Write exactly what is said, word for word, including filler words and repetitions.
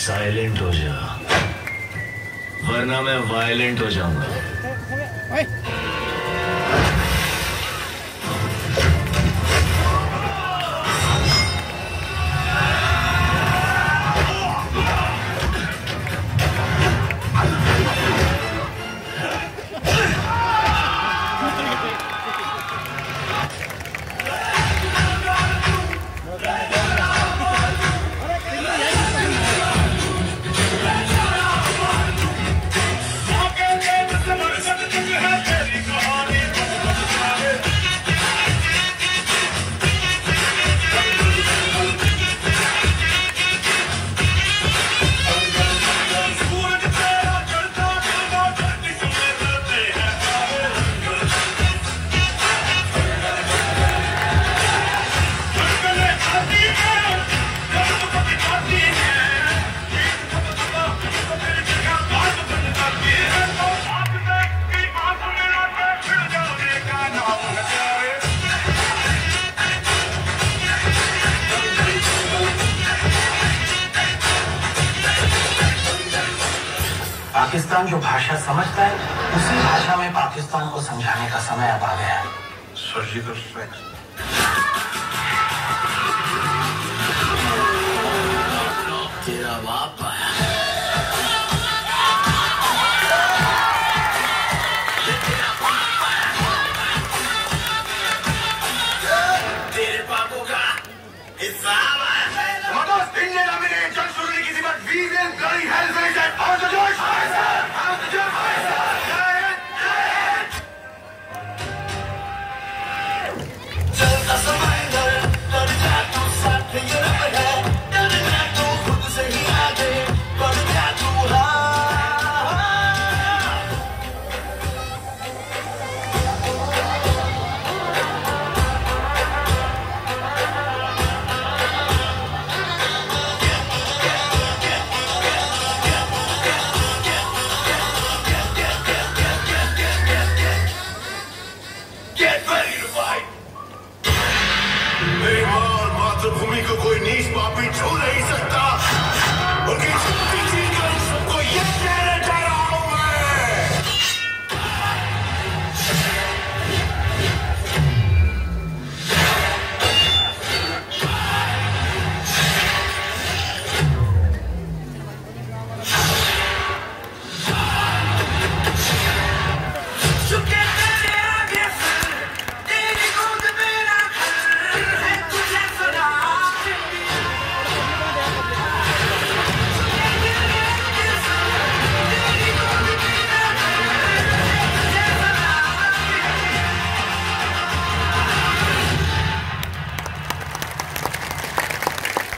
Silent हो जा, वरना मैं वायलेंट हो जाऊंगा। पाकिस्तान जो भाषा समझता है, उसी भाषा में पाकिस्तान को समझाने का समय अब आ गया है। Surgical strike. तेरा बाप आया। तेरे बापों का हिसाब है। मेरी माँ और मातृभूमि को कोई नीच पापी छू नहीं सकता। उनकी